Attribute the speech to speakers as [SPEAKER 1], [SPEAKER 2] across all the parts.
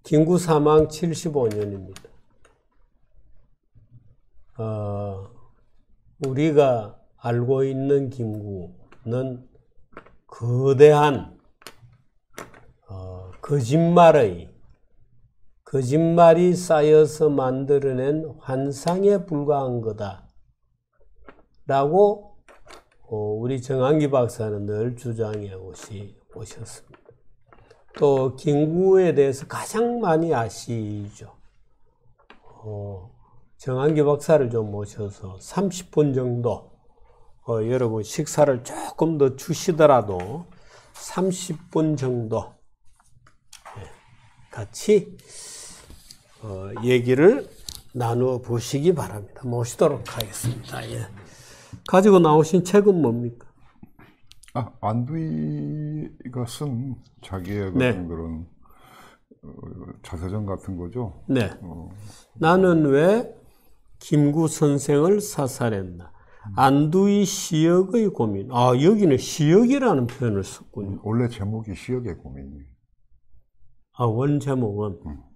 [SPEAKER 1] 김구 사망 75년입니다. 우리가 알고 있는 김구는 거대한 거짓말이 쌓여서 만들어낸 환상에 불과한 거다 라고 우리 정한기 박사는 늘 주장해 오셨습니다. 또 김구에 대해서 가장 많이 아시죠. 정한기 박사를 좀 모셔서 30분 정도 여러분 식사를 조금 더 주시더라도 30분 정도 같이 얘기를 나누어 보시기 바랍니다. 모시도록 하겠습니다. 예. 가지고 나오신 책은 뭡니까?
[SPEAKER 2] 안두희가 쓴 자기의
[SPEAKER 1] 네.
[SPEAKER 2] 그런 자서전 같은 거죠.
[SPEAKER 1] 네. 나는 왜 김구 선생을 사살했나? 안두희 시역의 고민. 여기는 시역이라는 표현을 썼군요.
[SPEAKER 2] 원래 제목이 시역의 고민이에요.
[SPEAKER 1] 원 제목은.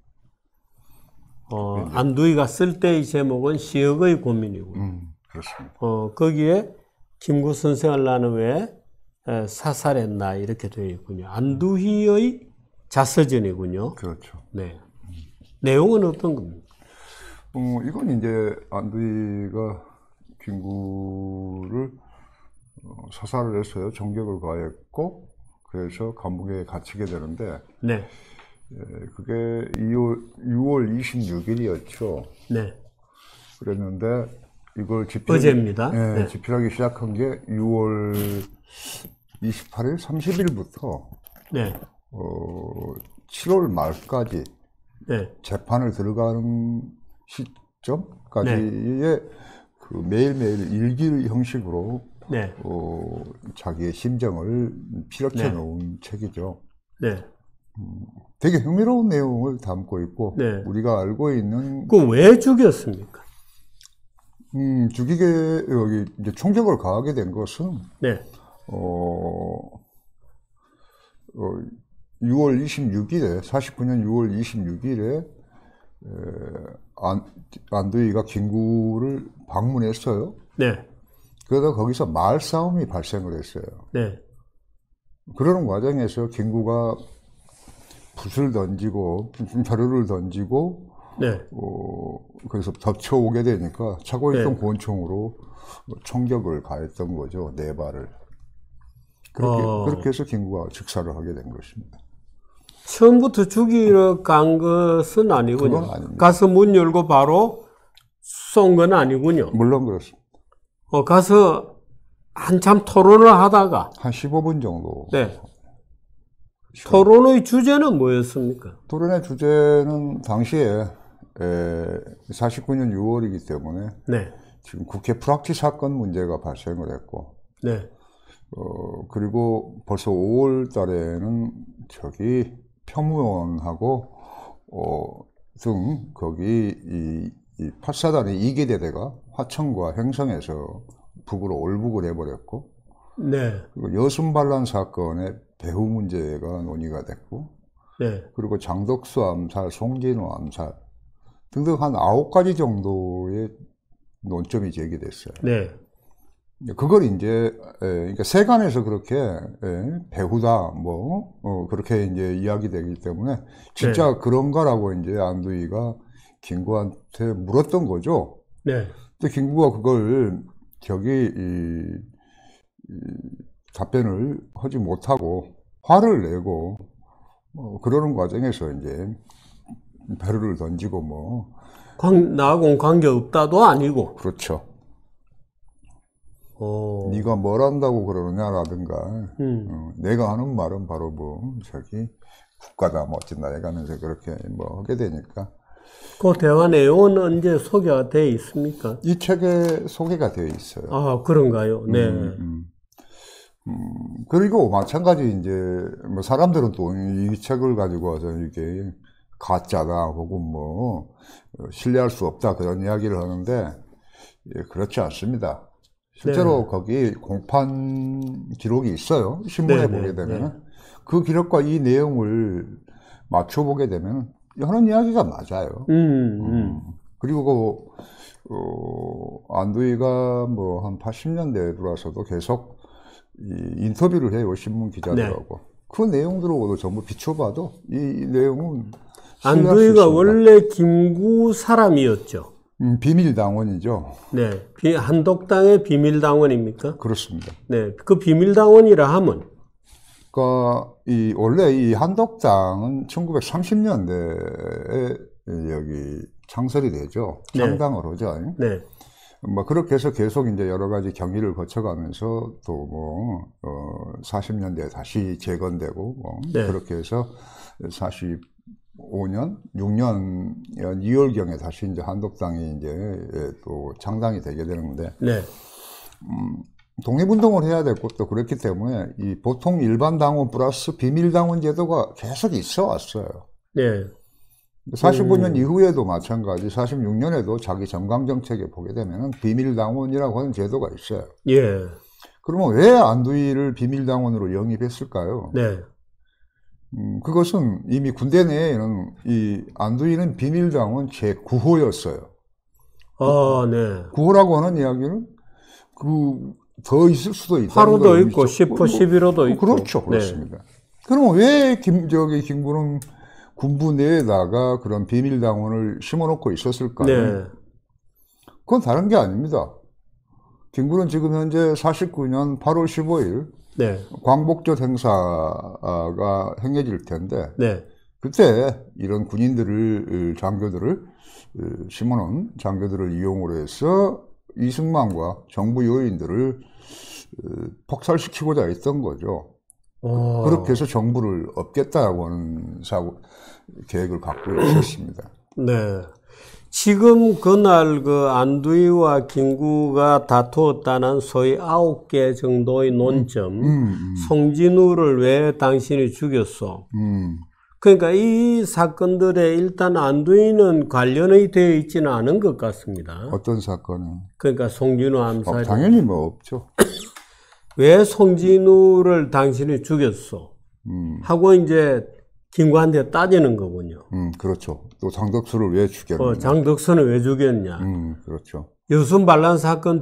[SPEAKER 1] 안두희가 쓸 때의 제목은 시역의 고민이고요.
[SPEAKER 2] 그렇습니다.
[SPEAKER 1] 거기에 김구 선생을 나는 왜 사살했나 이렇게 되어 있군요. 안두희의 자서전이군요.
[SPEAKER 2] 그렇죠.
[SPEAKER 1] 네. 내용은 어떤 겁니까?
[SPEAKER 2] 이건 이제 안두희가 김구를 사살을 했어요. 정격을 가했고, 그래서 감옥에 gat히게 되는데,
[SPEAKER 1] 네.
[SPEAKER 2] 그게 6월 26일이었죠.
[SPEAKER 1] 네.
[SPEAKER 2] 그랬는데, 이걸
[SPEAKER 1] 어제입니다.
[SPEAKER 2] 네. 집필하기 시작한 게 6월 28일, 30일부터
[SPEAKER 1] 네.
[SPEAKER 2] 7월 말까지
[SPEAKER 1] 네.
[SPEAKER 2] 재판을 들어가는 시점까지의 그 매일매일 일기 형식으로
[SPEAKER 1] 네.
[SPEAKER 2] 자기의 심정을 피력해 놓은 책이죠.
[SPEAKER 1] 네.
[SPEAKER 2] 되게 흥미로운 내용을 담고 있고,
[SPEAKER 1] 네.
[SPEAKER 2] 우리가 알고 있는
[SPEAKER 1] 그 왜 죽였습니까?
[SPEAKER 2] 죽이게 여기 이제 총격을 가하게 된 것은
[SPEAKER 1] 네.
[SPEAKER 2] 6월 26일에 49년 6월 26일에 안두희가 김구를 방문했어요.
[SPEAKER 1] 네.
[SPEAKER 2] 그러다 거기서 말싸움이 발생을 했어요.
[SPEAKER 1] 네.
[SPEAKER 2] 그러는 과정에서 김구가 붓을 던지고 자루를 던지고
[SPEAKER 1] 네.
[SPEAKER 2] 그래서 덮쳐오게 되니까 차고 있던
[SPEAKER 1] 네.
[SPEAKER 2] 권총으로 총격을 가했던 거죠. 4발을. 그렇게 해서 김구가 즉사를 하게 된 것입니다.
[SPEAKER 1] 처음부터 죽이러 간 것은 아니군요.
[SPEAKER 2] 그건 아닙니다.
[SPEAKER 1] 가서 문 열고 바로 쏜 건 아니군요.
[SPEAKER 2] 물론 그렇습니다.
[SPEAKER 1] 가서 한참 토론을 하다가
[SPEAKER 2] 한 15분 정도.
[SPEAKER 1] 네. 토론의 주제는 뭐였습니까?
[SPEAKER 2] 토론의 주제는 당시에 49년 6월이기 때문에
[SPEAKER 1] 네.
[SPEAKER 2] 지금 국회 프락치 사건 문제가 발생을 했고,
[SPEAKER 1] 네.
[SPEAKER 2] 그리고 벌써 5월 달에는 저기 표무원하고 등 거기 이 팔사단의 2개 대대가 화천과 횡성에서 북으로 올북을 해버렸고,
[SPEAKER 1] 네.
[SPEAKER 2] 그리고 여순반란 사건의 배후 문제가 논의가 됐고,
[SPEAKER 1] 네.
[SPEAKER 2] 그리고 장덕수 암살, 송진호 암살 등등 한 9가지 정도의 논점이 제기됐어요.
[SPEAKER 1] 네.
[SPEAKER 2] 그걸 이제 그러니까 세간에서 그렇게 배후다 그렇게 이제 이야기되기 때문에 진짜
[SPEAKER 1] 네.
[SPEAKER 2] 그런가라고 이제 안두희가 김구한테 물었던 거죠.
[SPEAKER 1] 네.
[SPEAKER 2] 근데 김구가 그걸 답변을 하지 못하고 화를 내고 그러는 과정에서 이제 배를 던지고
[SPEAKER 1] 나하고는 관계 없다도 아니고.
[SPEAKER 2] 그렇죠. 네가 뭘 한다고 그러느냐라든가 내가 하는 말은 바로 저기 국가다 어쩐다 해가면서 그렇게 하게 되니까.
[SPEAKER 1] 그 대화 내용은 언제 소개가 되어 있습니까?
[SPEAKER 2] 이 책에 소개가 되어 있어요.
[SPEAKER 1] 그런가요? 네.
[SPEAKER 2] 그리고 마찬가지 이제 사람들은 또 이 책을 가지고 와서 이게 가짜다 혹은 신뢰할 수 없다 그런 이야기를 하는데 그렇지 않습니다. 실제로
[SPEAKER 1] 네.
[SPEAKER 2] 거기 공판 기록이 있어요. 신문에
[SPEAKER 1] 네,
[SPEAKER 2] 보게 되면
[SPEAKER 1] 네.
[SPEAKER 2] 그 기록과 이 내용을 맞춰보게 되면 하는 이야기가 맞아요. 그리고 안두희가 뭐 한 80년대에 들어와서도 계속 인터뷰를 해요, 신문 기자들하고. 네. 그 내용들하고도 전부 비춰봐도 이 내용은
[SPEAKER 1] 안두희가 원래 김구 사람이었죠.
[SPEAKER 2] 비밀당원이죠.
[SPEAKER 1] 네, 한독당의 비밀당원입니까?
[SPEAKER 2] 그렇습니다.
[SPEAKER 1] 네, 그 비밀당원이라 하면
[SPEAKER 2] 그러니까 원래 이 한독당은 1930년대에 여기 창설이 되죠. 창당을 하죠.
[SPEAKER 1] 네.
[SPEAKER 2] 뭐 그렇게 해서 계속 이제 여러 가지 경위를 거쳐가면서 또 뭐 40년대에 다시 재건되고 뭐
[SPEAKER 1] 네.
[SPEAKER 2] 그렇게 해서 45년, 6년 2월경에 다시 이제 한독당이 이제 또 창당이 되게 되는데.
[SPEAKER 1] 네.
[SPEAKER 2] 독립운동을 해야 될 것도 그렇기 때문에 이 보통 일반 당원 플러스 비밀당원 제도가 계속 있어 왔어요.
[SPEAKER 1] 네.
[SPEAKER 2] 45년 이후에도 마찬가지, 46년에도 자기 정강정책에 보게 되면 비밀당원이라고 하는 제도가 있어요.
[SPEAKER 1] 예.
[SPEAKER 2] 그러면 왜 안두희를 비밀당원으로 영입했을까요?
[SPEAKER 1] 네.
[SPEAKER 2] 그것은 이미 군대 내에는 이 안두희는 비밀당원 제9호였어요.
[SPEAKER 1] 네.
[SPEAKER 2] 9호라고 하는 이야기는 더 있을 수도 있다.
[SPEAKER 1] 8호도 있고, 10호, 11호도 있고.
[SPEAKER 2] 그렇죠. 그렇습니다. 네. 그러면 왜 김구는 군부 내에다가 그런 비밀당원을 심어놓고 있었을까요? 네. 그건 다른 게 아닙니다. 김구는 지금 현재 49년 8월 15일
[SPEAKER 1] 네.
[SPEAKER 2] 광복절 행사가 행해질 텐데
[SPEAKER 1] 네.
[SPEAKER 2] 그때 이런 장교들을 심어놓은 장교들을 이용으로 해서 이승만과 정부 요인들을 폭살시키고자 했던 거죠. 그렇게 해서 정부를 엎겠다라고 하는 계획을 갖고 있었습니다.
[SPEAKER 1] 네. 지금 그날 그 안두희와 김구가 다투었다는 소위 9개 정도의 논점, 송진우를 왜 당신이 죽였어? 그러니까 이 사건들에 일단 안두희는 관련이 되어 있지는 않은 것 같습니다.
[SPEAKER 2] 어떤 사건은?
[SPEAKER 1] 그러니까 송진우 암살.
[SPEAKER 2] 당연히 뭐 없죠.
[SPEAKER 1] 왜 송진우를 당신이 죽였어? 하고 이제 김구한테 따지는 거군요.
[SPEAKER 2] 그렇죠. 또 장덕수를 왜 죽였냐?
[SPEAKER 1] 장덕수는 왜 죽였냐?
[SPEAKER 2] 그렇죠.
[SPEAKER 1] 여순반란 사건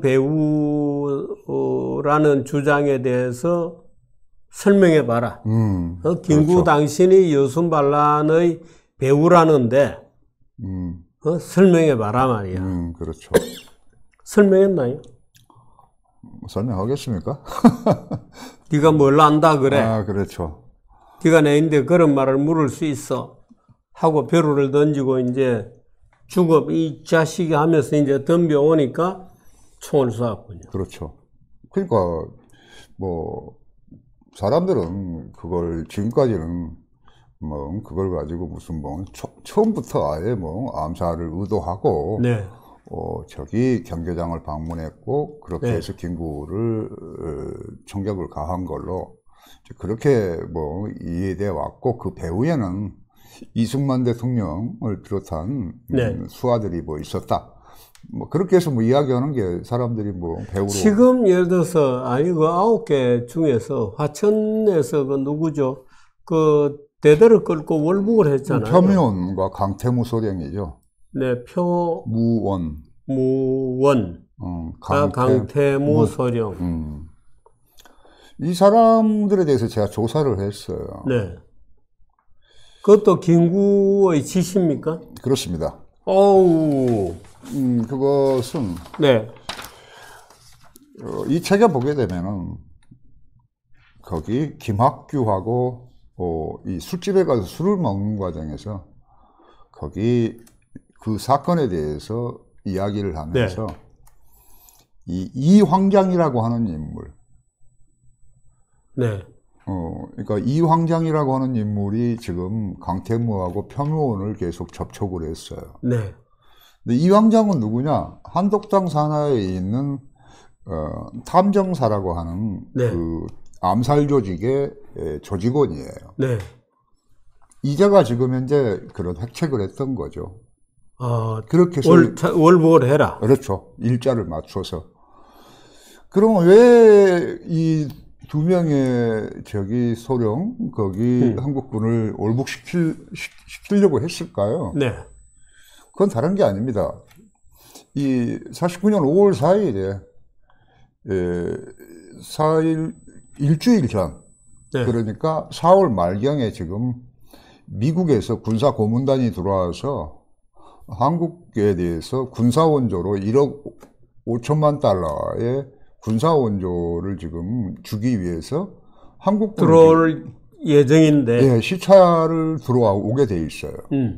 [SPEAKER 1] 배우라는 주장에 대해서 설명해봐라. 김구
[SPEAKER 2] 그렇죠.
[SPEAKER 1] 당신이 여순반란의 배우라는데 설명해봐라 말이야.
[SPEAKER 2] 그렇죠.
[SPEAKER 1] 설명했나요?
[SPEAKER 2] 설명하겠습니까?
[SPEAKER 1] 네가 뭘 안다 그래.
[SPEAKER 2] 아, 그렇죠.
[SPEAKER 1] 네가 내인데 그런 말을 물을 수 있어 하고 벼루를 던지고 이제 죽어 이 자식이 하면서 이제 덤벼오니까 총을 쏘았군요.
[SPEAKER 2] 그렇죠. 그러니까 뭐 사람들은 그걸 지금까지는 뭐 그걸 가지고 무슨 뭐 처음부터 아예 뭐 암살을 의도하고
[SPEAKER 1] 네.
[SPEAKER 2] 저기 경계장을 방문했고 그렇게
[SPEAKER 1] 네.
[SPEAKER 2] 해서 김구를 총격을 가한 걸로 그렇게 뭐 이해돼 왔고 그 배후에는 이승만 대통령을 비롯한
[SPEAKER 1] 네.
[SPEAKER 2] 수하들이 뭐 있었다. 뭐 그렇게 해서 뭐 이야기하는 게 사람들이 뭐 배우로
[SPEAKER 1] 지금 예를 들어서 그 9개 중에서 화천에서 그 누구죠? 그 대대를 끌고 월북을 했잖아요.
[SPEAKER 2] 표미원과 강태무 소령이죠.
[SPEAKER 1] 네,
[SPEAKER 2] 무원.
[SPEAKER 1] 강태무 소령.
[SPEAKER 2] 이 사람들에 대해서 제가 조사를 했어요.
[SPEAKER 1] 네. 그것도 김구의 지시입니까?
[SPEAKER 2] 그렇습니다.
[SPEAKER 1] 어우.
[SPEAKER 2] 그것은
[SPEAKER 1] 네.
[SPEAKER 2] 이 책에 보게 되면은 거기 김학규하고 이 술집에 가서 술을 먹는 과정에서 거기 그 사건에 대해서 이야기를 하면서
[SPEAKER 1] 네.
[SPEAKER 2] 이황장이라고 하는 인물.
[SPEAKER 1] 네.
[SPEAKER 2] 그러니까 이황장이라고 하는 인물이 지금 강태무하고 표묘원을 계속 접촉을 했어요.
[SPEAKER 1] 네.
[SPEAKER 2] 근데 이황장은 누구냐? 한독당 산하에 있는 탐정사라고 하는
[SPEAKER 1] 네.
[SPEAKER 2] 그 암살 조직의 조직원이에요.
[SPEAKER 1] 네.
[SPEAKER 2] 이자가 지금 현재 그런 획책을 했던 거죠. 그렇게 해서
[SPEAKER 1] 월북을 해라.
[SPEAKER 2] 그렇죠. 일자를 맞춰서. 그러면 왜 이 두 명의 저기 소령 거기 한국군을 올북시키려고 했을까요?
[SPEAKER 1] 네.
[SPEAKER 2] 그건 다른 게 아닙니다. 이 49년 5월 4일에 4일 일주일 전
[SPEAKER 1] 네.
[SPEAKER 2] 그러니까 4월 말경에 지금 미국에서 군사 고문단이 들어와서 한국에 대해서 군사 원조로 1억 5천만 달러의 군사 원조를 지금 주기 위해서 한국
[SPEAKER 1] 들어올 예정인데.
[SPEAKER 2] 예, 시차를 들어오게 돼 있어요.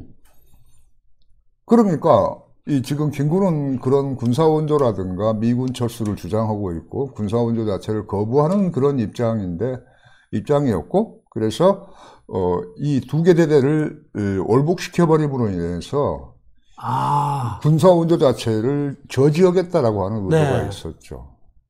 [SPEAKER 2] 그러니까 이 지금 김군은 그런 군사 원조라든가 미군 철수를 주장하고 있고 군사 원조 자체를 거부하는 그런 입장이었고 그래서 이 두 개 대대를 월북시켜 버림으로 인해서 군사 원조 자체를 저지하겠다라고 하는 의도가
[SPEAKER 1] 네.
[SPEAKER 2] 있었죠.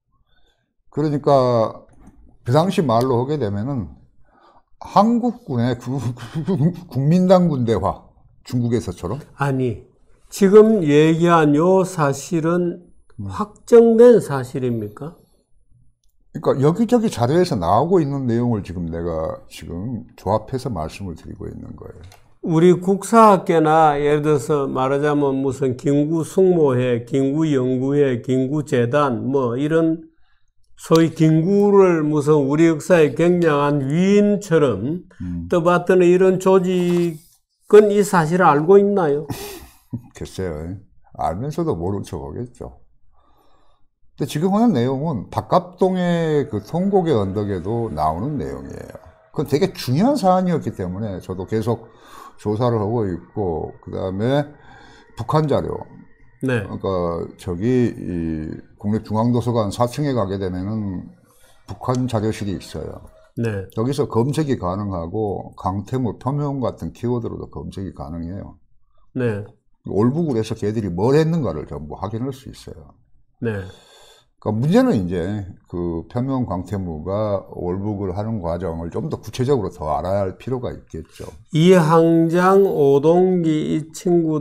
[SPEAKER 2] 그러니까 그 당시 말로 하게 되면은 한국군의 국민당 군대화, 중국에서처럼.
[SPEAKER 1] 아니, 지금 얘기한 요 사실은 확정된 사실입니까?
[SPEAKER 2] 그러니까 여기저기 자료에서 나오고 있는 내용을 지금 내가 지금 조합해서 말씀을 드리고 있는 거예요.
[SPEAKER 1] 우리 국사학계나 예를 들어서 말하자면 무슨 김구숙모회, 김구연구회, 김구재단 뭐 이런 소위 김구를 무슨 우리 역사의 굉장한 위인처럼 떠받드는 이런 조직은 이 사실을 알고 있나요?
[SPEAKER 2] 글쎄요. 알면서도 모른 척 하겠죠. 근데 지금 하는 내용은 박갑동의 그 통곡의 언덕에도 나오는 내용이에요. 그건 되게 중요한 사안이었기 때문에 저도 계속 조사를 하고 있고, 그 다음에 북한 자료.
[SPEAKER 1] 네.
[SPEAKER 2] 그러니까 저기 이 국립중앙도서관 4층에 가게 되면은 북한 자료실이 있어요.
[SPEAKER 1] 네.
[SPEAKER 2] 여기서 검색이 가능하고 강태무, 표명 같은 키워드로도 검색이 가능해요.
[SPEAKER 1] 네.
[SPEAKER 2] 올북을 해서 걔들이 뭘 했는가를 전부 확인할 수 있어요.
[SPEAKER 1] 네.
[SPEAKER 2] 그러니까 문제는 이제 그 표명 강태무가 올북을 하는 과정을 좀 더 구체적으로 더 알아야 할 필요가 있겠죠.
[SPEAKER 1] 이항장, 오동기 이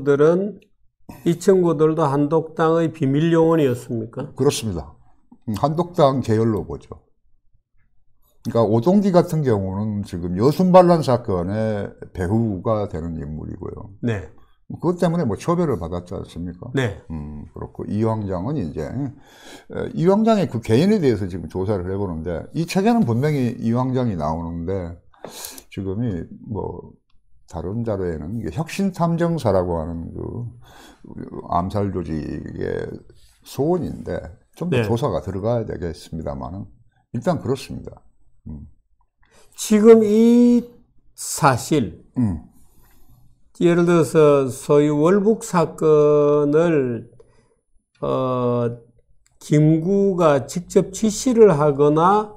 [SPEAKER 1] 친구들도 한독당의 비밀 요원이었습니까?
[SPEAKER 2] 그렇습니다. 한독당 계열로 보죠. 그러니까 오동기 같은 경우는 지금 여순반란 사건의 배후가 되는 인물이고요.
[SPEAKER 1] 네.
[SPEAKER 2] 그것 때문에 뭐 처벌을 받았지 않습니까?
[SPEAKER 1] 네.
[SPEAKER 2] 그렇고 이황장은 이제 이황장의 그 개인에 대해서 지금 조사를 해보는데 이 책에는 분명히 이황장이 나오는데 지금이 뭐 다른 자료에는 이게 혁신탐정사라고 하는 그 암살 조직의 소원인데 좀 더
[SPEAKER 1] 네.
[SPEAKER 2] 조사가 들어가야 되겠습니다만은 일단 그렇습니다.
[SPEAKER 1] 지금 이 사실, 예를 들어서 소위 월북 사건을 김구가 직접 지시를 하거나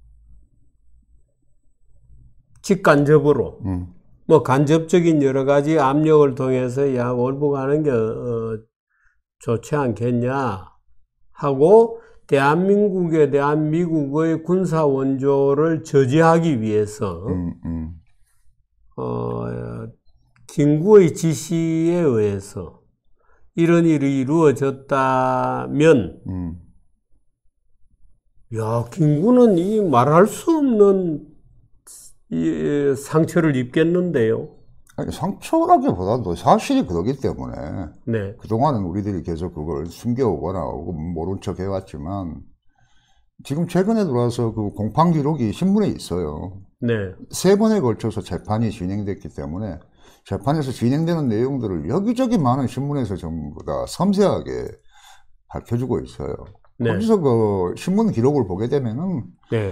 [SPEAKER 1] 직간접으로 뭐 간접적인 여러 가지 압력을 통해서 야 월북하는 게 좋지 않겠냐 하고 대한민국에 대한 미국의 군사 원조를 저지하기 위해서 김구의 지시에 의해서 이런 일이 이루어졌다면 야 김구는 이 말할 수 없는 이 상처를 입겠는데요.
[SPEAKER 2] 아니, 상처라기보다도 사실이 그러기 때문에
[SPEAKER 1] 네.
[SPEAKER 2] 그동안은 우리들이 계속 그걸 숨겨오거나 혹은 모른 척 해왔지만 지금 최근에 들어와서 그 공판 기록이 신문에 있어요.
[SPEAKER 1] 네.
[SPEAKER 2] 3번에 걸쳐서 재판이 진행됐기 때문에 재판에서 진행되는 내용들을 여기저기 많은 신문에서 전부 다 섬세하게 밝혀주고 있어요.
[SPEAKER 1] 네.
[SPEAKER 2] 거기서 그 신문 기록을 보게 되면은
[SPEAKER 1] 네.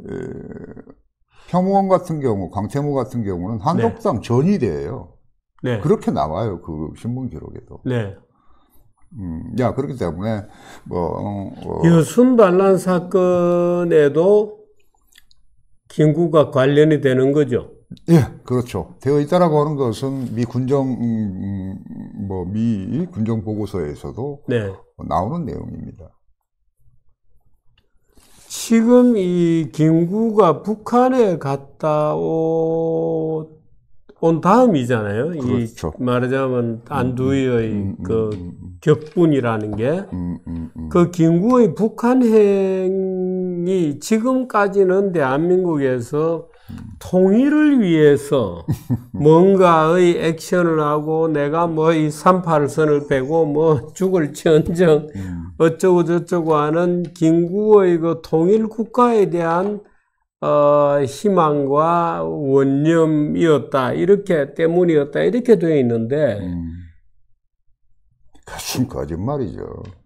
[SPEAKER 2] 표무원 같은 경우, 강태무 같은 경우는 한독당 전위대예요.
[SPEAKER 1] 네.
[SPEAKER 2] 그렇게 나와요. 그 신문 기록에도.
[SPEAKER 1] 네.
[SPEAKER 2] 그렇기 때문에
[SPEAKER 1] 여순 반란 사건에도 김구가 관련이 되는 거죠.
[SPEAKER 2] 예, 그렇죠. 되어 있다라고 하는 것은 미 군정 보고서에서도
[SPEAKER 1] 네.
[SPEAKER 2] 나오는 내용입니다.
[SPEAKER 1] 지금 이 김구가 북한에 갔다 온 다음이잖아요.
[SPEAKER 2] 그렇죠.
[SPEAKER 1] 이 말하자면 안두희의 그 격분이라는 게 그 김구의 북한행 김구경이 지금까지는 대한민국에서 통일을 위해서 뭔가의 액션을 하고 내가 뭐 이 38선을 빼고 뭐 죽을지언정 어쩌고 저쩌고 하는 김구의 그 통일 국가에 대한 희망과 원념이었다. 이렇게 때문이었다. 이렇게 되어 있는데
[SPEAKER 2] 그것은 거짓말이죠.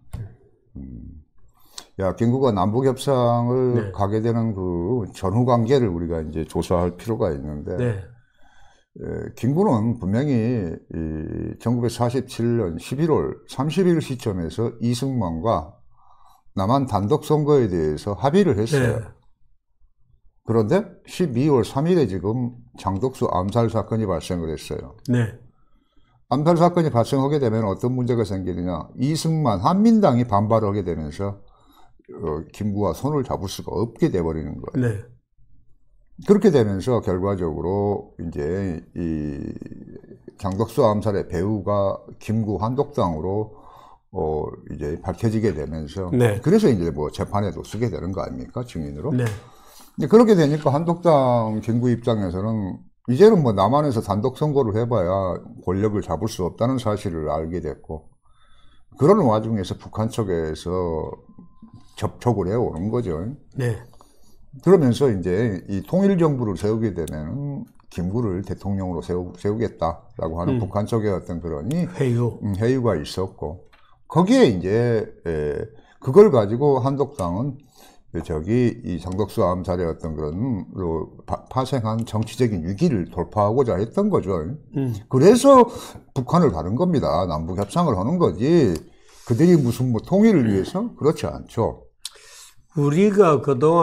[SPEAKER 2] 야, 김구가 남북협상을
[SPEAKER 1] 네.
[SPEAKER 2] 가게 되는 그 전후 관계를 우리가 이제 조사할 필요가 있는데,
[SPEAKER 1] 네.
[SPEAKER 2] 김구는 분명히 1947년 11월 30일 시점에서 이승만과 남한 단독 선거에 대해서 합의를 했어요.
[SPEAKER 1] 네.
[SPEAKER 2] 그런데 12월 3일에 지금 장덕수 암살 사건이 발생을 했어요.
[SPEAKER 1] 네.
[SPEAKER 2] 암살 사건이 발생하게 되면 어떤 문제가 생기느냐? 이승만 한민당이 반발을 하게 되면서 김구와 손을 잡을 수가 없게 돼버리는 거예요.
[SPEAKER 1] 네.
[SPEAKER 2] 그렇게 되면서 결과적으로 이제 이 장덕수 암살의 배후가 김구 한독당으로 이제 밝혀지게 되면서
[SPEAKER 1] 네.
[SPEAKER 2] 그래서 이제 뭐 재판에도 쓰게 되는 거 아닙니까? 증인으로.
[SPEAKER 1] 네.
[SPEAKER 2] 그렇게 되니까 한독당 김구 입장에서는 이제는 뭐 남한에서 단독 선거를 해봐야 권력을 잡을 수 없다는 사실을 알게 됐고, 그러는 와중에서 북한 쪽에서 접촉을 해오는 거죠.
[SPEAKER 1] 네.
[SPEAKER 2] 그러면서 이제 이 통일정부를 세우게 되면 김구를 대통령으로 세우겠다라고 하는 북한 쪽의 어떤 그런 회유가 있었고, 거기에 이제 그걸 가지고 한독당은 이 장덕수 암살의 어떤 그런 파생한 정치적인 위기를 돌파하고자 했던 거죠. 그래서 북한을 가는 겁니다. 남북 협상을 하는 거지. 그들이 무슨 뭐 통일을 위해서 그렇지 않죠.
[SPEAKER 1] 우리가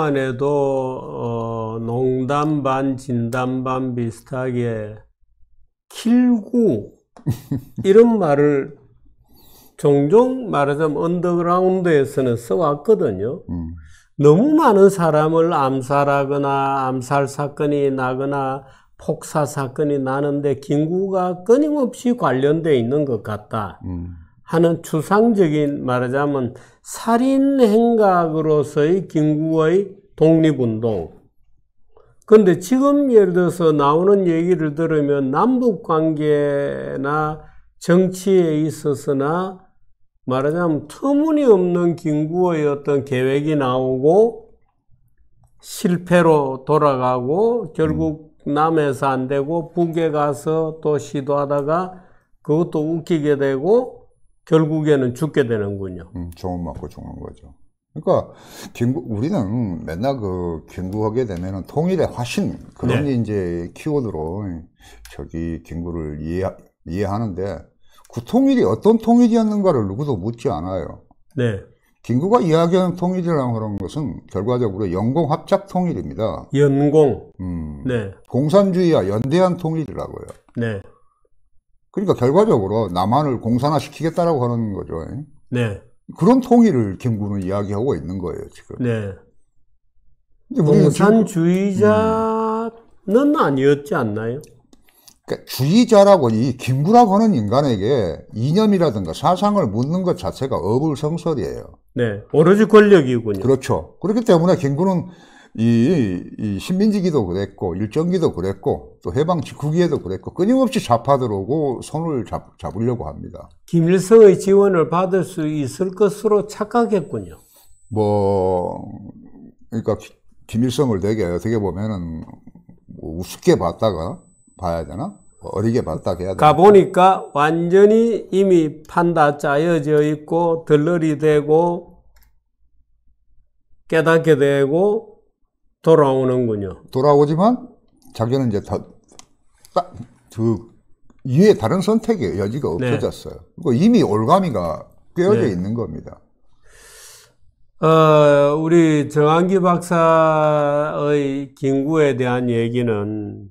[SPEAKER 1] 그동안에도 농담 반 진담 반 비슷하게 kil구 이런 말을 종종 말하자면 언더그라운드에서는 써왔거든요. 너무 많은 사람을 암살하거나 암살 사건이 나거나 폭사 사건이 나는데 김구가 끊임없이 관련되어 있는 것 같다 하는 추상적인 말하자면 살인 행각으로서의 김구의 독립운동. 그런데 지금 예를 들어서 나오는 얘기를 들으면 남북 관계나 정치에 있어서나 말하자면 터무니없는 김구의 어떤 계획이 나오고 실패로 돌아가고 결국 남에서 안 되고 북에 가서 또 시도하다가 그것도 웃기게 되고 결국에는 죽게 되는군요.
[SPEAKER 2] 종을 맞고 죽는 거죠. 그러니까 우리는 맨날 그 김구하게 되면은 통일의 화신 그런
[SPEAKER 1] 네.
[SPEAKER 2] 이제 키워드로 김구를 이해하는데 그 통일이 어떤 통일이었는가를 누구도 묻지 않아요.
[SPEAKER 1] 네.
[SPEAKER 2] 김구가 이야기하는 통일이라고 하는 것은 결과적으로 영공합작 통일입니다.
[SPEAKER 1] 연공. 네.
[SPEAKER 2] 공산주의와 연대한 통일이라고요.
[SPEAKER 1] 네.
[SPEAKER 2] 그러니까 결과적으로 남한을 공산화시키겠다라고 하는 거죠.
[SPEAKER 1] 네.
[SPEAKER 2] 그런 통일을 김구는 이야기하고 있는 거예요, 지금.
[SPEAKER 1] 네. 공산주의자는 아니었지 않나요?
[SPEAKER 2] 그러니까 주의자라고 이 김구라고 하는 인간에게 이념이라든가 사상을 묻는 것 자체가 어불성설이에요.
[SPEAKER 1] 네. 오로지 권력이군요.
[SPEAKER 2] 그렇죠. 그렇기 때문에 김구는 이 신민지기도 그랬고 일정기도 그랬고 또 해방 직후기에도 그랬고 끊임없이 좌파 들어오고 손을 잡으려고 합니다.
[SPEAKER 1] 김일성의 지원을 받을 수 있을 것으로 착각했군요.
[SPEAKER 2] 그러니까 김일성을 되게 어떻게 보면은 우습게 봤다가 봐야 되나? 어리게 봤다 해야 되나?
[SPEAKER 1] 가보니까 완전히 이미 판 다 짜여져 있고 덜러리 되고 깨닫게 되고 돌아오는군요.
[SPEAKER 2] 돌아오지만 자기는 이제 이외에 다른 선택의 여지가 없어졌어요. 네. 이미 올가미가 꿰어져 있는 겁니다.
[SPEAKER 1] 우리 정한기 박사의 김구에 대한 얘기는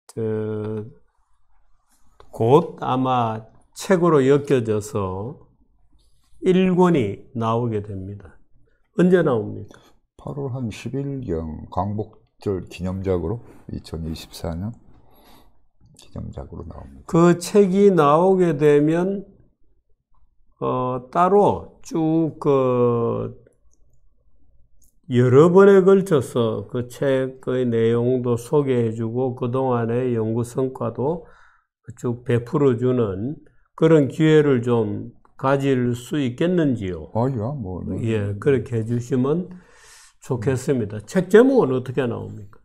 [SPEAKER 1] 곧 아마 책으로 엮여져서 1권이 나오게 됩니다. 언제 나옵니까?
[SPEAKER 2] 8월 한 10일경 광복절 기념작으로 2024년 기념작으로 나옵니다.
[SPEAKER 1] 그 책이 나오게 되면 따로 쭉 여러 번에 걸쳐서 그 책의 내용도 소개해주고 그동안의 연구 성과도 쭉 베풀어주는 그런 기회를 좀 가질 수 있겠는지요?
[SPEAKER 2] 뭐.
[SPEAKER 1] 예, 그렇게 해주시면 좋겠습니다. 책 제목은 어떻게 나옵니까?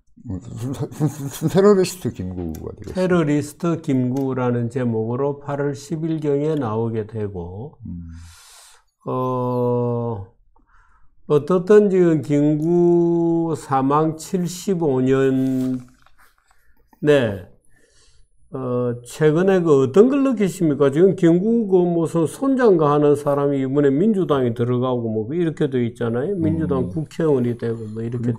[SPEAKER 2] 테러리스트 김구가 되겠습니다.
[SPEAKER 1] 테러리스트 김구라는 제목으로 8월 10일경에 나오게 되고, 어떻든 지금 김구 사망 75년, 최근에 그 어떤 걸 느끼십니까? 지금 김구 그 무슨 손장가 하는 사람이 이번에 민주당에 들어가고 뭐 이렇게 돼 있잖아요. 민주당 국회의원이 되고 뭐 이렇게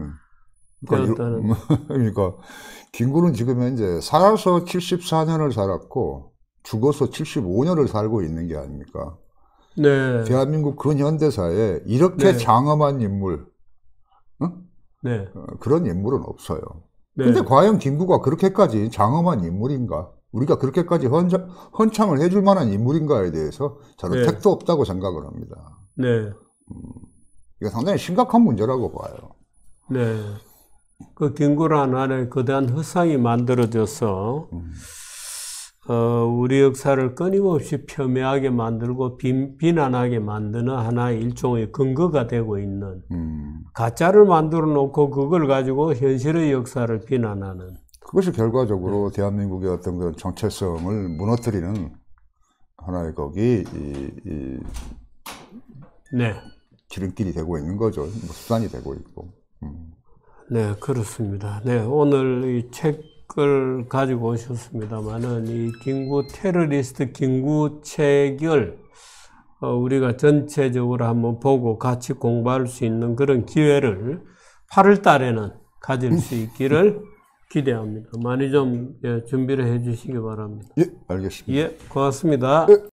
[SPEAKER 2] 그러니까 김구는 지금 현재 살아서 74년을 살았고 죽어서 75년을 살고 있는 게 아닙니까?
[SPEAKER 1] 네.
[SPEAKER 2] 대한민국 근현대사에 이렇게 장엄한 인물, 그런 인물은 없어요. 근데 과연 김구가 그렇게까지 장엄한 인물인가? 우리가 그렇게까지 헌창을 해줄 만한 인물인가에 대해서 저는 택도 없다고 생각을 합니다. 이게 상당히 심각한 문제라고 봐요.
[SPEAKER 1] 그 김구라는 하나의 거대한 허상이 만들어져서 우리 역사를 끊임없이 폄훼하게 만들고 비난하게 만드는 하나의 일종의 근거가 되고 있는 가짜를 만들어 놓고 그걸 가지고 현실의 역사를 비난하는
[SPEAKER 2] 그것이 결과적으로 대한민국의 어떤 그런 정체성을 무너뜨리는 하나의 거기 지름길이 되고 있는 거죠. 수단이 되고 있고.
[SPEAKER 1] 네, 그렇습니다. 오늘 이 책을 가지고 오셨습니다만은 이 김구 테러리스트 김구 책을 우리가 전체적으로 한번 보고 같이 공부할 수 있는 그런 기회를 8월 달에는 가질 수 있기를 기대합니다. 많이 좀 준비를 해 주시기 바랍니다.
[SPEAKER 2] 예, 알겠습니다.
[SPEAKER 1] 예, 고맙습니다.